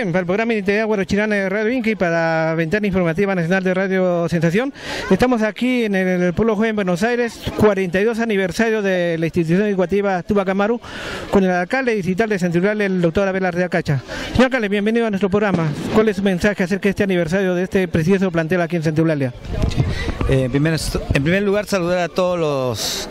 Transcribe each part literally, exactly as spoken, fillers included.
Bien, para el programa Identidad Huarochilana de Radio Inca y para Ventana Informativa Nacional de Radio Sensación, estamos aquí en el Pueblo Joven Buenos Aires, cuarenta y dos aniversario de la institución educativa Tupac Amaru, con el alcalde distrital de Centurial, el doctor Abel Arreaza Cacha. Señor alcalde, bienvenido a nuestro programa. ¿Cuál es su mensaje acerca de este aniversario de este precioso plantel aquí en Centurial? Eh, primero, en primer lugar, saludar a todos los,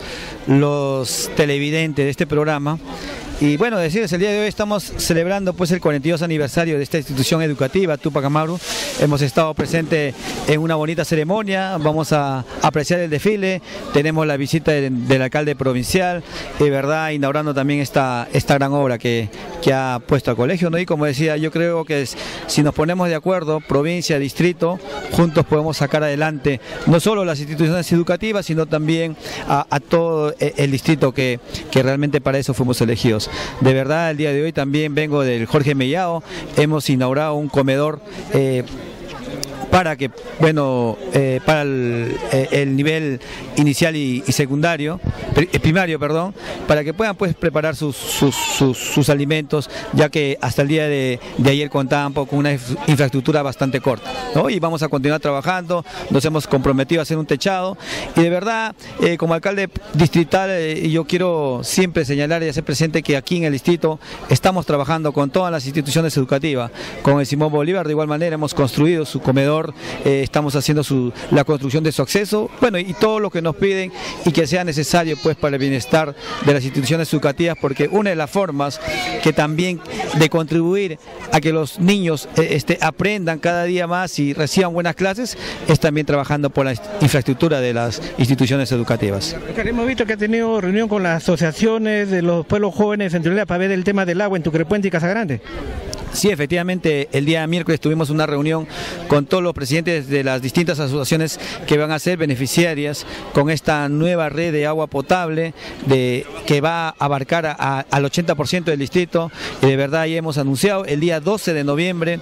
los televidentes de este programa. Y bueno, decirles, el día de hoy estamos celebrando pues el cuarenta y dos aniversario de esta institución educativa, Tupac Amaru. Hemos estado presentes en una bonita ceremonia, vamos a apreciar el desfile, tenemos la visita de, del alcalde provincial, de verdad, inaugurando también esta, esta gran obra que, que ha puesto al colegio, ¿no? Y como decía, yo creo que es, si nos ponemos de acuerdo, provincia, distrito, juntos podemos sacar adelante no solo las instituciones educativas, sino también a, a todo el distrito que, que realmente para eso fuimos elegidos. De verdad, el día de hoy también vengo del Jorge Mellao, hemos inaugurado un comedor eh, para que, bueno, eh, para el, el nivel inicial y, y secundario, primario, perdón, para que puedan pues preparar sus, sus, sus, sus alimentos, ya que hasta el día de, de ayer contaban con una infraestructura bastante corta, ¿no? Y vamos a continuar trabajando, nos hemos comprometido a hacer un techado, y de verdad, eh, como alcalde distrital, eh, yo quiero siempre señalar y hacer presente que aquí en el distrito estamos trabajando con todas las instituciones educativas, con el Simón Bolívar de igual manera hemos construido su comedor. Eh, estamos haciendo su, la construcción de su acceso, bueno, y todo lo que nos piden y que sea necesario pues para el bienestar de las instituciones educativas, porque una de las formas que también de contribuir a que los niños eh, este, aprendan cada día más y reciban buenas clases es también trabajando por la infraestructura de las instituciones educativas. Hemos visto que ha tenido reunión con las asociaciones de los pueblos jóvenes en Centurial para ver el tema del agua en Tucrepuente y Casagrande. Sí, efectivamente, el día miércoles tuvimos una reunión con todos los presidentes de las distintas asociaciones que van a ser beneficiarias con esta nueva red de agua potable de, que va a abarcar a, a, al ochenta por ciento del distrito, y de verdad ya hemos anunciado el día doce de noviembre,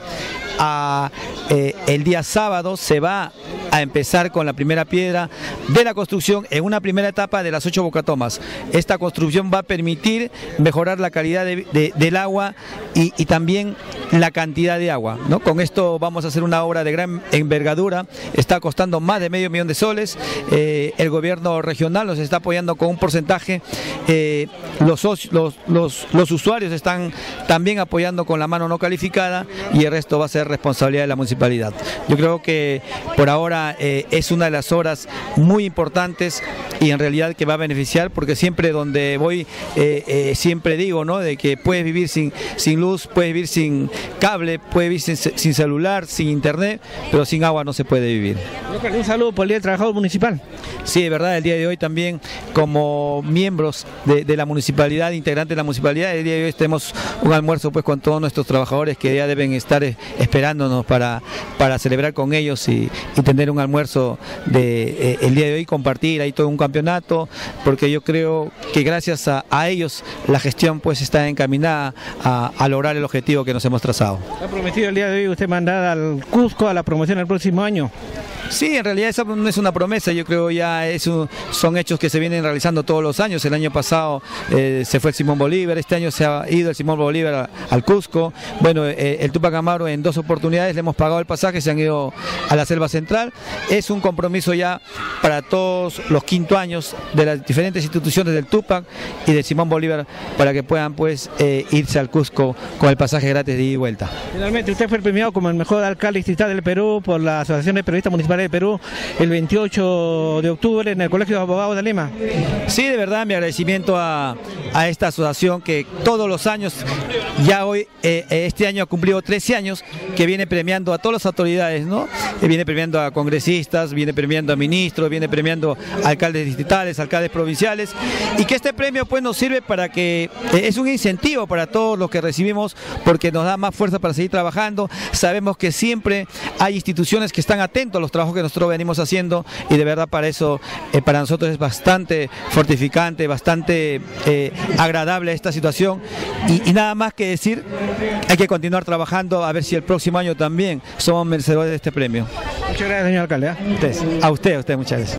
a, eh, el día sábado se va a empezar con la primera piedra de la construcción en una primera etapa de las ocho bocatomas. Esta construcción va a permitir mejorar la calidad de, de, del agua y, y también la cantidad de agua, ¿no? Con esto vamos a hacer una obra de gran envergadura, está costando más de medio millón de soles, eh, el gobierno regional nos está apoyando con un porcentaje, eh, los, los, los, los usuarios están también apoyando con la mano no calificada y el resto va a ser responsabilidad de la municipalidad. Yo creo que por ahora eh, es una de las obras muy importantes y en realidad que va a beneficiar, porque siempre donde voy eh, eh, siempre digo, ¿no?, de que puedes vivir sin, sin luz, puedes vivir sin cable, puedes vivir sin, sin celular, sin internet, pero sin agua no se puede vivir. Un saludo por el Día del Trabajador Municipal. Sí, de verdad, el día de hoy también como miembros de, de la municipalidad, integrantes de la municipalidad, el día de hoy tenemos un almuerzo pues con todos nuestros trabajadores que ya deben estar esperándonos para, para celebrar con ellos y, y tener un almuerzo de, eh, el día de hoy, compartir ahí todo un campeonato, porque yo creo que gracias a, a ellos la gestión pues está encaminada a, a lograr el objetivo que nos hemos trazado. ¿Ha prometido el día de hoy usted mandar al Cusco a la promoción el próximo año? Sí, en realidad esa no es una promesa, yo creo ya es un, son hechos que se vienen realizando todos los años. El año pasado eh, se fue el Simón Bolívar, este año se ha ido el Simón Bolívar a, al Cusco. Bueno, eh, el Tupac Amaru en dos oportunidades le hemos pagado el pasaje, se han ido a la selva central. Es un compromiso ya para todos los quinto años de las diferentes instituciones del Tupac y del Simón Bolívar para que puedan pues eh, irse al Cusco con el pasaje gratis de ida y vuelta. Finalmente usted fue premiado como el mejor alcalde distrital del Perú por la Asociación de Periodistas Municipales de Perú el veintiocho de octubre en el Colegio de Abogados de Lima. Sí, de verdad mi agradecimiento a, a esta asociación que todos los años, ya hoy, eh, este año ha cumplido trece años, que viene premiando a todas las autoridades, ¿no? Que viene premiando a congresistas, viene premiando a ministros, viene premiando a alcaldes distritales, alcaldes provinciales, y que este premio pues nos sirve para que, eh, es un incentivo para todos los que recibimos, porque nos da más fuerza para seguir trabajando. Sabemos que siempre hay instituciones que están atentos a los trabajos que nosotros venimos haciendo y de verdad para eso, eh, para nosotros es bastante fortificante, bastante eh, agradable esta situación y, y nada más que decir, hay que continuar trabajando a ver si el próximo año también somos merecedores de este premio. Muchas gracias, señor alcalde. ¿eh? Ustedes, a usted, a usted muchas gracias.